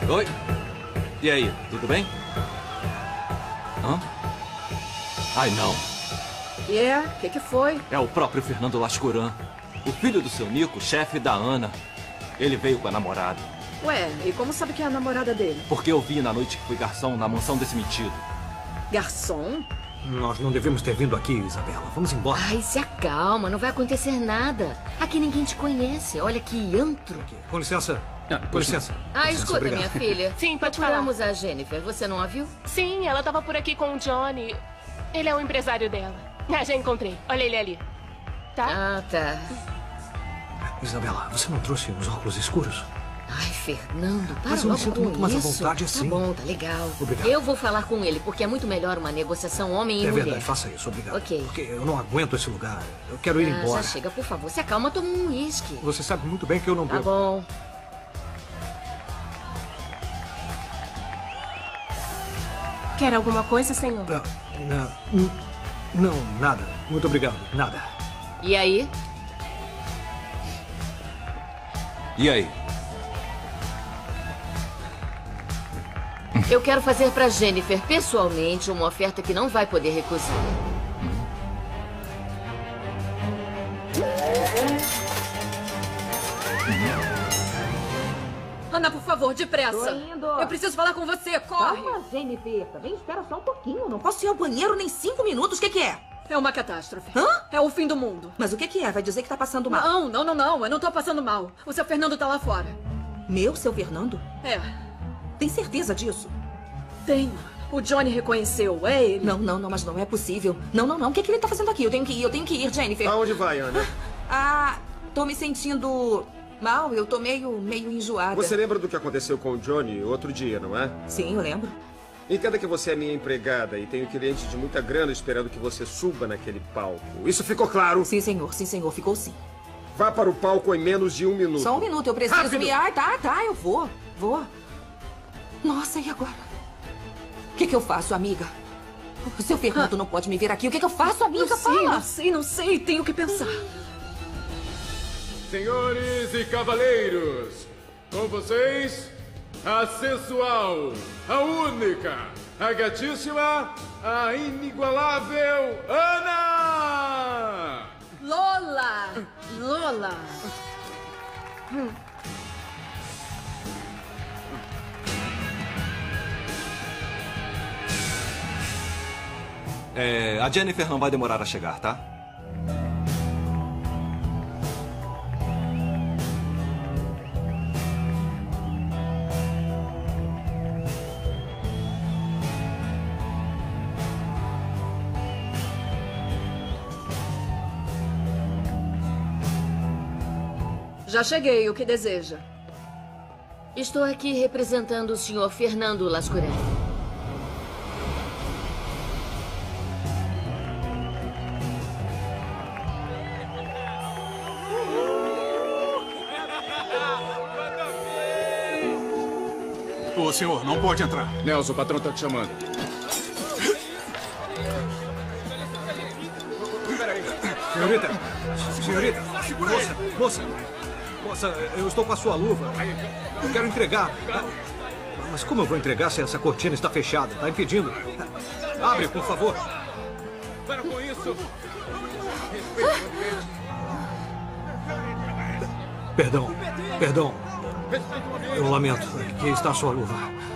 Oi. E aí, tudo bem? Hã? Ai, não. O que foi? É o próprio Fernando Lascuran. O filho do seu Nico, chefe da Ana. Ele veio com a namorada. Ué, e como sabe que é a namorada dele? Porque eu vi na noite que fui garçom na mansão desse metido. Garçom? Nós não devemos ter vindo aqui, Isabela. Vamos embora. Ai, se acalma, não vai acontecer nada. Aqui ninguém te conhece. Olha que antro. Com licença. Com licença. Ah, Com licença, escuta, obrigado. minha filha. Sim, pode Procuramos a Jennifer. Você não a viu? Sim, ela tava por aqui com o Johnny. Ele é o empresário dela. Ah, já encontrei. Olha ele ali. Tá? Ah, tá. Isabela, você não trouxe os óculos escuros? Ai, Fernando, para Mas eu me logo sinto com muito mais à isso. vontade assim. Tá bom, tá legal. Obrigado. Eu vou falar com ele, porque é muito melhor uma negociação homem e É mulher. verdade, faça isso, obrigado. Ok. Porque eu não aguento esse lugar. Eu quero ir embora. Já chega, por favor. Se acalma, toma um uísque. Você sabe muito bem que eu não Tá bebo. bom. Quer alguma coisa, senhor? Não, nada. Muito obrigado, nada. E aí? E aí? Eu quero fazer pra Jennifer, pessoalmente, uma oferta que não vai poder recusar. Ana, por favor, depressa. Tô indo. Eu preciso falar com você, corre. Calma, Jennifer. Também espera só um pouquinho. Não posso ir ao banheiro nem 5 minutos. O que é? É uma catástrofe. Hã? É o fim do mundo. Mas o que é? Vai dizer que tá passando mal? Não. Eu não tô passando mal. O seu Fernando tá lá fora. Seu Fernando? É, Tem certeza disso? tenho. O Johnny reconheceu, é ele. Não, mas não é possível. Não. O que ele tá fazendo aqui? Eu tenho que ir, Jennifer. Aonde vai, Ana? Tô me sentindo mal. Eu tô meio enjoada. Você lembra do que aconteceu com o Johnny outro dia, não é? Sim, eu lembro. Entenda que você é minha empregada e tenho clientes de muita grana esperando que você suba naquele palco. Isso ficou claro? Sim, senhor. Ficou sim. Vá para o palco em menos de 1 minuto. Só 1 minuto. Eu preciso Rápido! me... Tá. Eu vou. Nossa, e agora? O que eu faço, amiga? O seu Fernando não pode me ver aqui. O que eu faço, amiga? Fala! Não sei. Tenho que pensar. Senhores e cavaleiros, com vocês, a sensual, a única, a gatíssima, a inigualável Ana! Lola! A Jennifer não vai demorar a chegar, tá? Já cheguei. O que deseja? Estou aqui representando o senhor Fernando Lascuran. Ô, senhor, não pode entrar. Nelson, o patrão tá te chamando. Senhorita, moça, eu estou com a sua luva. Eu quero entregar. Mas como eu vou entregar se essa cortina está fechada? Está impedindo. Abre, por favor. Para com isso. Perdão. Eu lamento. Aqui está a sua luva.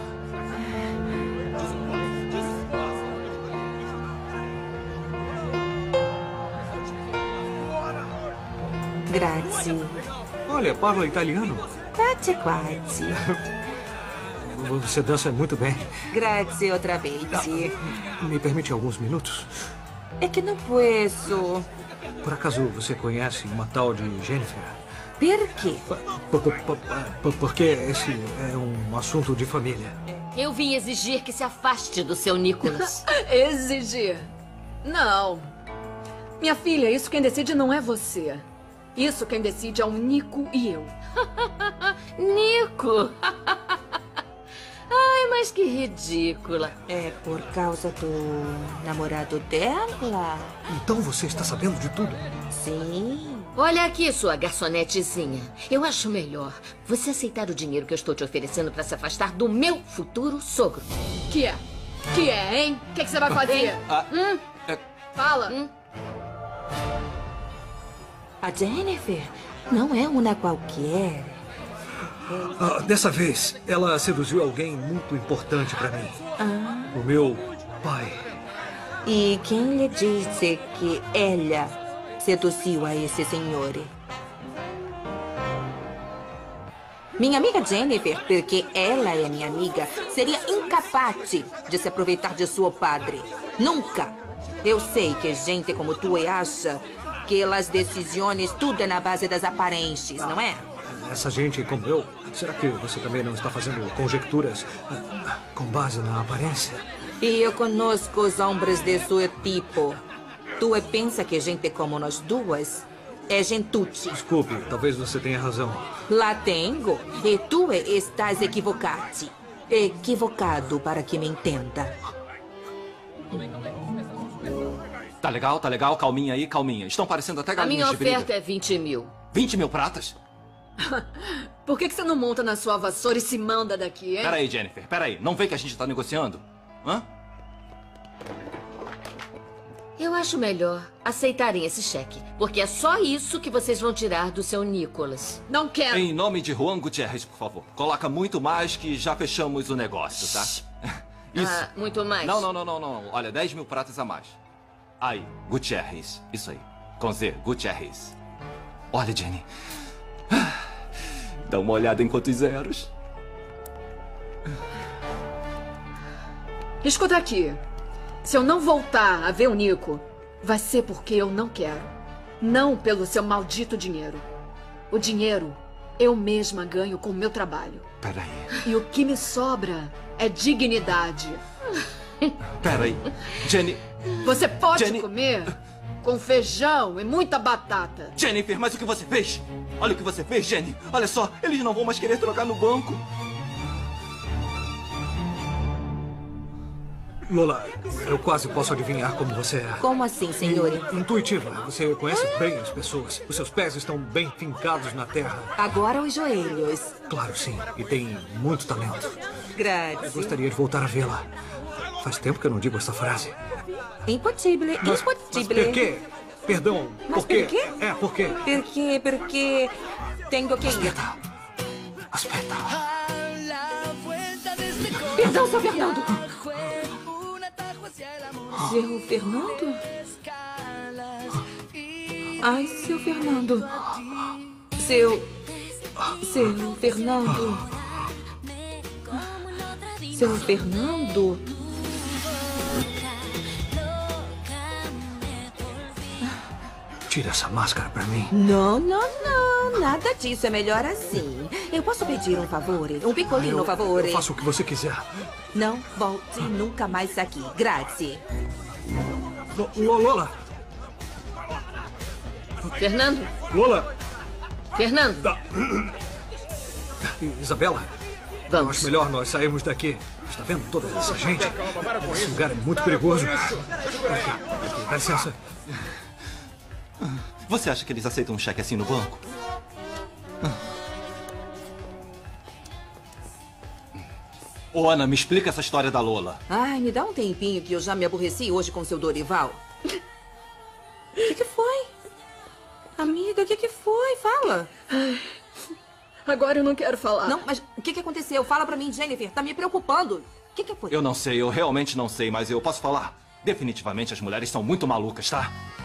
Grazie. Olha, parla italiano. Quase. Você dança muito bem. Grazie outra vez. Me permite alguns minutos? É que não posso. Por acaso você conhece uma tal de Jennifer? Por quê? Porque esse é um assunto de família. Eu vim exigir que se afaste do seu Nicholas. Exigir? Não. Minha filha, isso quem decide não é você. Isso quem decide é o Nico e eu. Nico! Ai, mas que ridícula. É por causa do namorado dela? Então você está sabendo de tudo? Sim. Olha aqui, sua garçonetezinha. Eu acho melhor você aceitar o dinheiro que eu estou te oferecendo para se afastar do meu futuro sogro. Que é? Que é, hein? O que você vai fazer? Fala. A Jennifer não é uma qualquer. Dessa vez, ela seduziu alguém muito importante para mim. O meu pai. E quem lhe disse que ela seduziu a esse senhor? Minha amiga Jennifer, porque ela é minha amiga, seria incapaz de se aproveitar de seu padre. Nunca. Eu sei que gente como tu acha que as decisões tudo é na base das aparências, não é? Essa gente como eu, será que você também não está fazendo conjecturas com base na aparência? E eu conosco os homens de seu tipo. Tu pensa que gente como nós duas é gentucci. Desculpe, talvez você tenha razão. Lá tenho. E tu estás equivocado. Equivocado, para que me entenda. Tá legal. Calminha aí, calminha. Estão parecendo até A galinhas minha de briga. oferta é 20 mil. 20 mil pratas? Por que você não monta na sua vassoura e se manda daqui, hein? Peraí, Jennifer, peraí. Não vê que a gente tá negociando? Hã? Eu acho melhor aceitarem esse cheque, porque é só isso que vocês vão tirar do seu Nicholas. Não quero. Em nome de Juan Gutierrez, por favor. Coloca muito mais que já fechamos o negócio, tá? Isso. Muito mais? Não. Olha, 10 mil pratas a mais. Aí, Gutierrez. Isso aí. Com Z, Gutierrez. Olha, Jenny. Dá uma olhada em quantos zeros. Escuta aqui. Se eu não voltar a ver o Nico, vai ser porque eu não quero. Não pelo seu maldito dinheiro. O dinheiro eu mesma ganho com o meu trabalho. Peraí. E o que me sobra é dignidade. Peraí. Jenny. Você pode Jenny... comer com feijão e muita batata. Jennifer, mas o que você fez? Olha o que você fez, Jenny. Olha só, eles não vão mais querer trocar no banco. Lola, eu quase posso adivinhar como você é. Como assim, senhor? Intuitiva. Você conhece bem as pessoas. Os seus pés estão bem fincados na terra. Agora os joelhos. Claro, sim. E tem muito talento. Graças. Eu gostaria de voltar a vê-la. Faz tempo que eu não digo essa frase. Impossível. Mas por quê? Perdão. Mas por quê? por quê? Por quê? Porque tenho que ir. Aspetta. Perdão, seu Fernando. Seu Fernando? Ai, seu Fernando. Seu Fernando. Seu Fernando? Tira essa máscara pra mim. Não. Nada disso. É melhor assim. Eu posso pedir um favor? Um picolino, favor? Eu faço o que você quiser. Não volte nunca mais aqui. Grazie. Lola! Fernando? Lola! Fernando? Isabela? Vamos. Eu acho melhor nós sairmos daqui. Está vendo toda essa gente? Esse lugar é muito perigoso. Aqui, dá licença. Você acha que eles aceitam um cheque assim no banco? Ô, Ana, me explica essa história da Lola. Ai, me dá um tempinho que eu já me aborreci hoje com seu Dorival. O que foi? Amiga, o que foi? Fala. Agora eu não quero falar. Não, mas o que aconteceu? Fala pra mim, Jennifer. Tá me preocupando. O que foi? Eu não sei, eu realmente não sei, mas eu posso falar. Definitivamente as mulheres são muito malucas, tá?